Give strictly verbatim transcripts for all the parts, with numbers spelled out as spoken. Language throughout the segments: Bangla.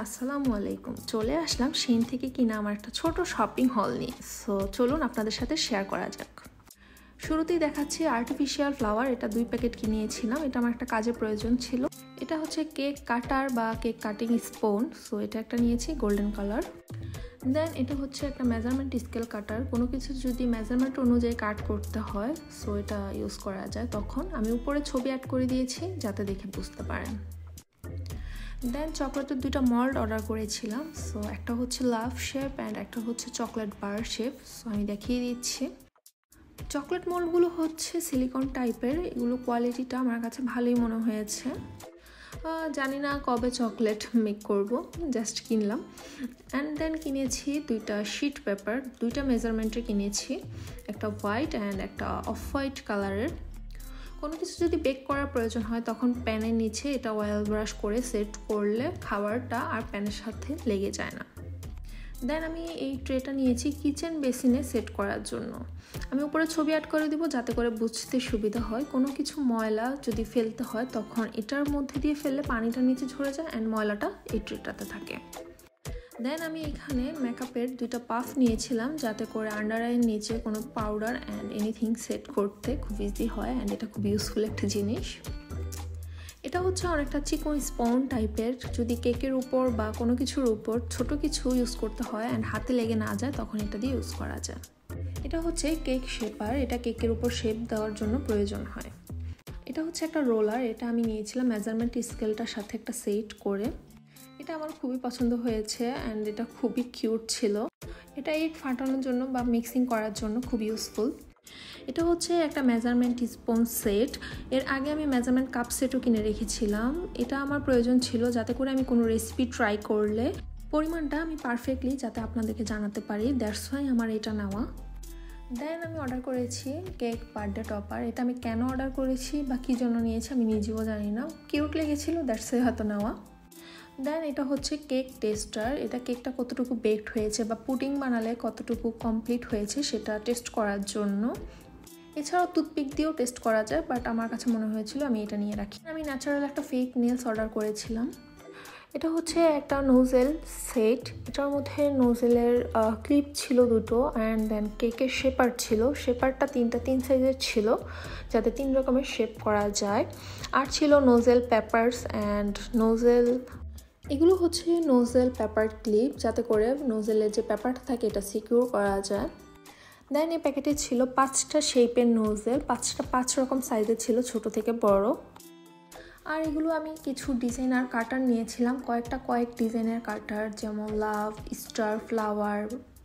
আসসালামু আলাইকুম। চলে আসলাম শেন থেকে কিনা আমার একটা ছোট শপিং হল নিয়ে। সো চলুন আপনাদের সাথে শেয়ার করা যাক। শুরুতেই দেখাচ্ছি আর্টিফিশিয়াল ফ্লাওয়ার। এটা দুই প্যাকেট কিনিয়েছিলাম। এটা আমার একটা কাজে প্রয়োজন ছিল। এটা হচ্ছে কেক কাটার বা কেক কাটিং স্পুন। সো এটা একটা নিয়েছি গোল্ডেন কালার। দেন এটা হচ্ছে একটা মেজারমেন্ট স্কেল কাটার। কোনো কিছু যদি মেজারমেন্ট অনুযায়ী কাট করতে হয় সো এটা ইউজ করা যায়। তখন আমি উপরে ছবি অ্যাড করে দিয়েছি যাতে দেখে বুঝতে পারেন। দেন চকলেটের দুইটা মল্ড অর্ডার করেছিলাম। সো একটা হচ্ছে লাভ শেপ অ্যান্ড একটা হচ্ছে চকলেট বার শেপ। সো আমি দেখিয়ে দিচ্ছি। চকলেট মল্ডগুলো হচ্ছে সিলিকন টাইপের। এগুলো কোয়ালিটিটা আমার কাছে ভালোই মনে হয়েছে। জানি না কবে চকলেট মেক করব, জাস্ট কিনলাম। অ্যান্ড দেন কিনেছি দুইটা শিট পেপার। দুইটা মেজারমেন্টে কিনেছি, একটা হোয়াইট অ্যান্ড একটা অফ হোয়াইট কালারের। কোনো কিছু যদি বেক করার প্রয়োজন হয় তখন প্যানের নিচে এটা অয়েল ব্রাশ করে সেট করলে খাবারটা আর প্যানের সাথে লেগে যায় না। দেন আমি এই ট্রেটা নিয়েছি কিচেন বেসিনে সেট করার জন্য। আমি উপরে ছবি অ্যাড করে দিব যাতে করে বুঝতে সুবিধা হয়। কোনো কিছু ময়লা যদি ফেলতে হয় তখন এটার মধ্যে দিয়ে ফেললে পানিটা নিচে ঝরে যায় অ্যান্ড ময়লাটা এই ট্রেটাতে থাকে। দেন আমি এখানে মেকআপের দুইটা পাফ নিয়েছিলাম যাতে করে আন্ডার আইয়ের নিচে কোনো পাউডার অ্যান্ড এনিথিং সেট করতে খুব ইজি হয় অ্যান্ড এটা খুব ইউজফুল একটা জিনিস। এটা হচ্ছে অনেকটা চিকন স্পন টাইপের। যদি কেকের উপর বা কোনো কিছুর উপর ছোট কিছু ইউজ করতে হয় অ্যান্ড হাতে লেগে না যায় তখন এটা দিয়ে ইউজ করা যায়। এটা হচ্ছে কেক শেপার। এটা কেকের উপর শেপ দেওয়ার জন্য প্রয়োজন হয়। এটা হচ্ছে একটা রোলার। এটা আমি নিয়েছিলাম মেজারমেন্ট স্কেলটার সাথে একটা সেট করে। এটা আমার খুবই পছন্দ হয়েছে অ্যান্ড এটা খুবই কিউট ছিল। এটা ইট ফাটানোর জন্য বা মিক্সিং করার জন্য খুব ইউজফুল। এটা হচ্ছে একটা মেজারমেন্ট স্পুন সেট। এর আগে আমি মেজারমেন্ট কাপ সেটও কিনে রেখেছিলাম। এটা আমার প্রয়োজন ছিল যাতে করে আমি কোনো রেসিপি ট্রাই করলে পরিমাণটা আমি পারফেক্টলি যাতে আপনাদেরকে জানাতে পারি। দ্যাটস ওয়াই আমার এটা নেওয়া। দেন আমি অর্ডার করেছি কেক বার্থডে টপার। এটা আমি কেন অর্ডার করেছি বা কী জন্য নিয়েছি আমি নিজেও জানি না, কিউট লেগেছিলো, দ্যাটস ওয়াই হয়তো নেওয়া। দেন এটা হচ্ছে কেক টেস্টার। এটা কেকটা কতটুকু বেকড হয়েছে বা পুডিং বানালে কতটুকু কমপ্লিট হয়েছে সেটা টেস্ট করার জন্য। এছাড়াও টুথপিক দিয়েও টেস্ট করা যায়, বাট আমার কাছে মনে হয়েছিল আমি এটা নিয়ে রাখি। আমি ন্যাচারাল একটা ফেক নেলস অর্ডার করেছিলাম। এটা হচ্ছে একটা নোজেল সেট। এটার মধ্যে নোজেলের ক্লিপ ছিল দুটো অ্যান্ড দেন কেকের শেপার ছিল। শেপারটা তিনটা তিন সাইজের ছিল যাতে তিন রকমের শেপ করা যায়। আর ছিল নোজেল পেপারস অ্যান্ড নোজেল। এগুলো হচ্ছে নোজেল পেপার ক্লিপ যাতে করে নোজেলের যে পেপারটা থাকে এটা সিকিউর করা যায়। দেন এই প্যাকেটে ছিল পাঁচটা শেপের নোজেল। পাঁচটা পাঁচ রকম সাইজের ছিল, ছোট থেকে বড়। আর এগুলো আমি কিছু ডিজাইন আর কাটার নিয়েছিলাম, কয়েকটা কয়েক ডিজাইনের কাটার, যেমন লাভ, স্টার, ফ্লাওয়ার,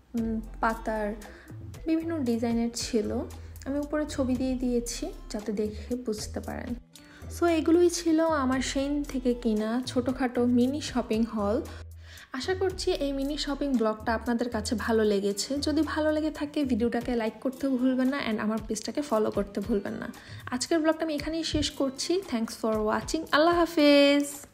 পাতার, বিভিন্ন ডিজাইনের ছিল। আমি উপরে ছবি দিয়ে দিয়েছি যাতে দেখে বুঝতে পারেন। সো এগুলোই ছিল আমার শেন থেকে কিনা ছোটোখাটো মিনি শপিং হল। আশা করছি এই মিনি শপিং ব্লগটা আপনাদের কাছে ভালো লেগেছে। যদি ভালো লেগে থাকে ভিডিওটাকে লাইক করতে ভুলবেন না অ্যান্ড আমার পেজটাকে ফলো করতে ভুলবেন না। আজকের ব্লগটা আমি এখানেই শেষ করছি। Thanks for watching. আল্লাহ হাফেজ।